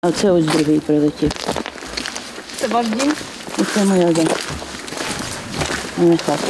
А це ось другий прилетів. Це ваш дім? Це моя дім. Моя хата.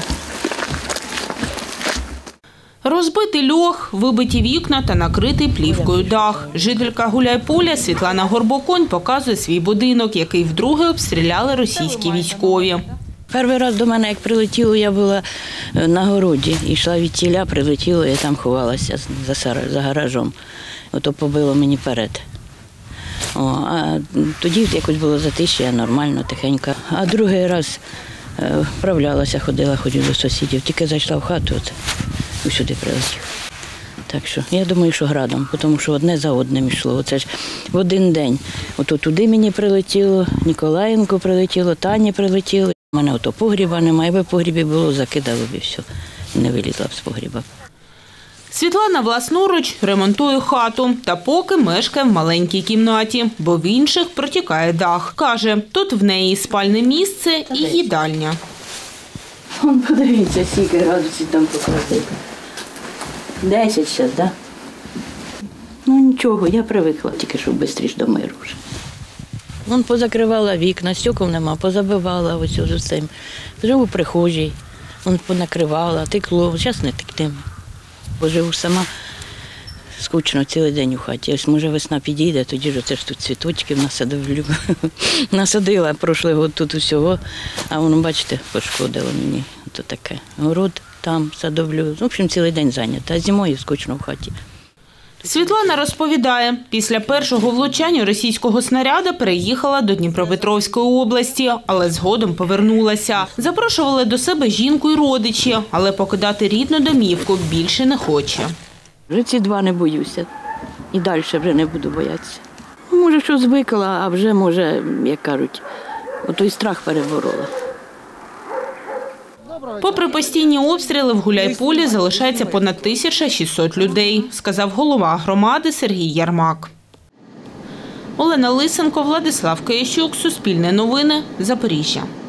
Розбитий льох, вибиті вікна та накритий плівкою дах. Жителька Гуляйполя Світлана Горбоконь показує свій будинок, який вдруге обстріляли російські військові. Перший раз до мене, як прилетіло, я була на городі. Йшла від тіля, прилетіло, я там ховалася за гаражом. Ото побило мені перед. А тоді якось було затишя, нормально, тихенько. А другий раз вправлялася, ходила до сусідів. Тільки зайшла в хату, сюди прилетів. Так що я думаю, що градом, тому що одне за одним йшло. Оце ж в один день. Ото туди мені прилетіло, Ніколаєнко прилетіло, Тані прилетіло. У мене ото погріба немає, якби в погрібі було, закидало б і все. Не вилізла б з погріба. Світлана власноруч ремонтує хату та поки мешкає в маленькій кімнаті, бо в інших протікає дах. Каже, тут в неї спальне місце і їдальня. Подивіться, скільки градусів там покладено. 10 зараз, так? Ну нічого, я привикла, тільки щоб швидше до миру вже. Вон позакривала вікна, стекол нема, позабивала ось уже цим. Живу в прихожій, вон понакривала, текло, зараз не тектиме. Бо живу сама, скучно цілий день у хаті. Ось може весна підійде, тоді ж тут цвіточків насадовлю. Насадила прошлий год тут усього, а воно, бачите, пошкодило мені. Ото таке. Город там садовлю. В общем, цілий день зайнята, а зимою скучно в хаті. Світлана розповідає, після першого влучання російського снаряда переїхала до Дніпропетровської області, але згодом повернулася. Запрошували до себе жінку і родичі, але покидати рідну домівку більше не хоче. Вже ці два не боюся. І далі вже не буду боятися. Може, що звикла, а вже, може, як кажуть, отой страх переборола. Попри постійні обстріли, в Гуляйполі залишається понад 1600 людей, сказав голова громади Сергій Ярмак. Олена Лисенко, Владислав Киящук, Суспільне новини, Запоріжжя.